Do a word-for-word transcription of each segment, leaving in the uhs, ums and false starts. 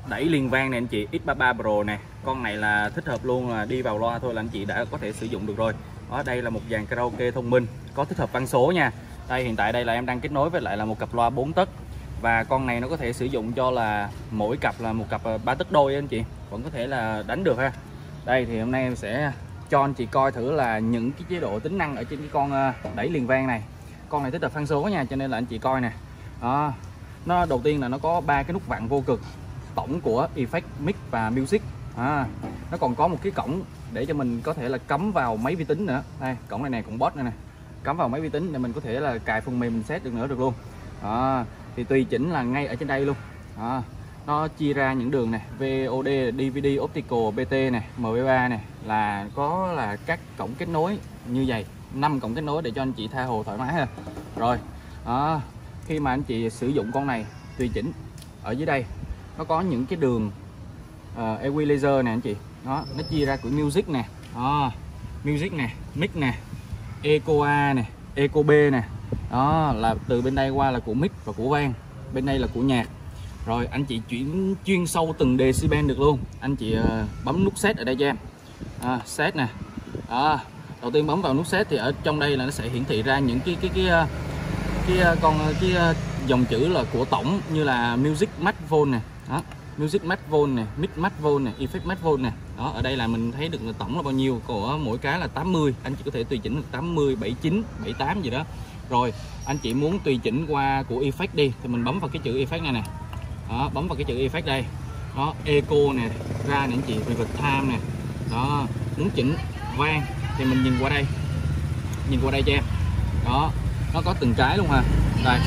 đẩy liền vang này anh chị, X ba mươi ba Pro nè. Con này là thích hợp luôn, là đi vào loa thôi là anh chị đã có thể sử dụng được rồi. Ở đây là một dàn karaoke thông minh, có thích hợp văn số nha. Đây hiện tại đây là em đang kết nối với lại là một cặp loa bốn tấc. Và con này nó có thể sử dụng cho là mỗi cặp là một cặp ba tấc đôi anh chị, vẫn có thể là đánh được ha. Đây thì hôm nay em sẽ cho anh chị coi thử là những cái chế độ tính năng ở trên cái con đẩy liền vang này. Con này thích hợp phân số nha, cho nên là anh chị coi nè. Đó. Nó đầu tiên là nó có ba cái nút vặn vô cực tổng của Effect, Mic và Music. À, nó còn có một cái cổng để cho mình có thể là cắm vào máy vi tính nữa. Đây, cổng này này, cổng bot này này. Cắm vào máy vi tính để mình có thể là cài phần mềm mình set được nữa được luôn. À, thì tùy chỉnh là ngay ở trên đây luôn. À, nó chia ra những đường này, vê o đê, đê vê đê, Optical, bê tê này, em pê ba này, là có là các cổng kết nối như vậy, năm cổng kết nối để cho anh chị tha hồ thoải mái ha. Rồi, à, khi mà anh chị sử dụng con này tùy chỉnh ở dưới đây nó có những cái đường uh, equalizer nè anh chị. Đó, nó chia ra của music nè, đó, music nè, mic nè, eco A nè, eco B nè. Đó là từ bên đây qua là của mic và của vang, bên đây là của nhạc. Rồi anh chị chuyển chuyên sâu từng decibel được luôn. Anh chị uh, bấm nút set ở đây cho em. À, set nè. Đó, đầu tiên bấm vào nút set thì ở trong đây là nó sẽ hiển thị ra những cái cái cái cái, cái con cái dòng chữ là của tổng, như là music max vol nè. Đó, music max vol nè, mic max vol nè, effect max vol nè. Đó, ở đây là mình thấy được là tổng là bao nhiêu, của mỗi cái là tám mươi. Anh chị có thể tùy chỉnh được tám mươi, bảy mươi chín, bảy mươi tám gì đó. Rồi anh chị muốn tùy chỉnh qua của effect đi thì mình bấm vào cái chữ effect này nè. Đó, bấm vào cái chữ effect đây. Đó, echo nè, ra nè anh chị, reverb time nè. Đó, muốn chỉnh vang thì mình nhìn qua đây, nhìn qua đây cho em. Đó, nó có từng cái luôn ha. Đây.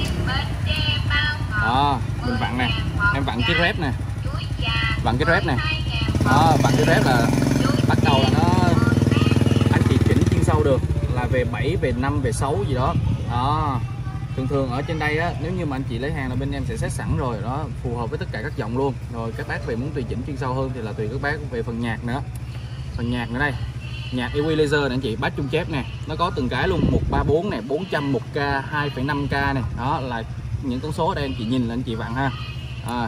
Đó, mình vặn nè, em vặn cái rep nè, vặn cái rep nè. Đó, vặn cái rep là bắt đầu là nó anh chị chỉnh chuyên sâu được, là về bảy, về năm, về sáu gì đó. Đó, thường thường ở trên đây á, nếu như mà anh chị lấy hàng là bên em sẽ set sẵn rồi đó, phù hợp với tất cả các dòng luôn. Rồi các bác về muốn tùy chỉnh chuyên sâu hơn thì là tùy các bác. Về phần nhạc nữa, phần nhạc nữa đây, nhạc equalizer này anh chị, bass trung chép nè, nó có từng cái luôn, một ba bốn này, bốn trăm, một K, hai phẩy năm K này. Đó là những con số ở đây anh chị nhìn là anh chị vặn ha. À,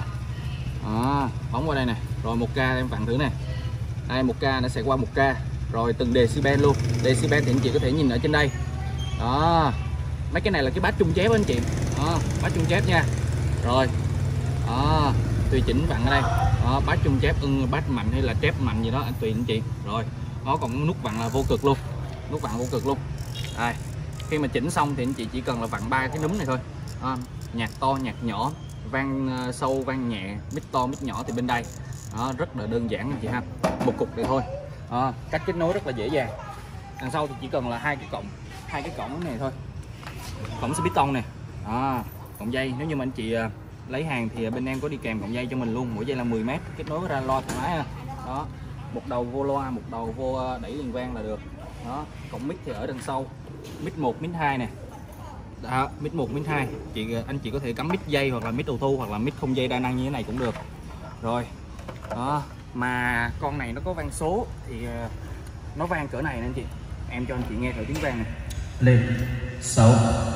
đó, bấm qua đây nè, rồi một K em vặn thử nè. Đây, một K nó sẽ qua một K, rồi từng decibel luôn. Decibel thì anh chị có thể nhìn ở trên đây. Đó, mấy cái này là cái bass trung chép anh chị. Đó, bass trung chép nha. Rồi, đó, tùy chỉnh vặn ở đây. Đó, bass trung chép, ưng bass mạnh hay là chép mạnh gì đó anh tùy anh chị. Rồi, nó còn nút vặn là vô cực luôn, nút vặn vô cực luôn. Đây, khi mà chỉnh xong thì anh chị chỉ cần là vặn ba cái núm này thôi. À, nhạc to, nhạc nhỏ, vang sâu, vang nhẹ, mic to, mic nhỏ thì bên đây. Đó, rất là đơn giản anh chị ha, một cục này thôi. À, cách kết nối rất là dễ dàng. Đằng sau thì chỉ cần là hai cái cổng, hai cái cổng này thôi, cổng xe piston này. À, cổng dây, nếu như mà anh chị uh, lấy hàng thì bên em có đi kèm cổng dây cho mình luôn, mỗi dây là mười mét, kết nối với ra loa thoải mái ha. Đó, một đầu vô loa, một đầu vô đẩy liền vang là được. Đó, cổng mic thì ở đằng sau, mic một, mic hai nè. Đó, mic một, mic hai, chị anh chị có thể cắm mic dây hoặc là mic auto hoặc là mic không dây đa năng như thế này cũng được. Rồi. Đó, mà con này nó có vang số thì uh, nó vang cỡ này nè anh chị. Em cho anh chị nghe thử tiếng vang này. Lên sáu,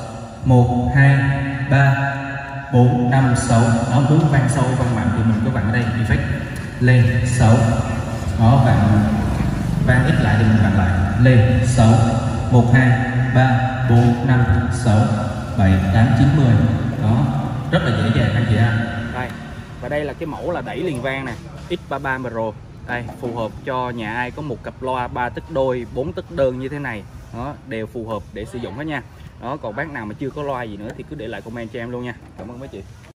một, hai, ba, bốn, năm, sáu. Nó muốn vang sâu, vang mạnh thì mình cứ vặn ở đây, effect. Lên sáu. Nó vặn vang ít lại thì mình vặn lại. Lên sáu, một, hai, ba, bốn, năm, sáu, bảy, tám, chín, mười. Đó, rất là dễ dàng anh chị ha. Đây, và đây là cái mẫu là đẩy liền vang nè, X ba mươi ba Pro. Đây, phù hợp cho nhà ai có một cặp loa ba tấc đôi, bốn tấc đơn như thế này. Đó, đều phù hợp để sử dụng hết nha. Đó, còn bác nào mà chưa có loa gì nữa thì cứ để lại comment cho em luôn nha. Cảm ơn mấy chị.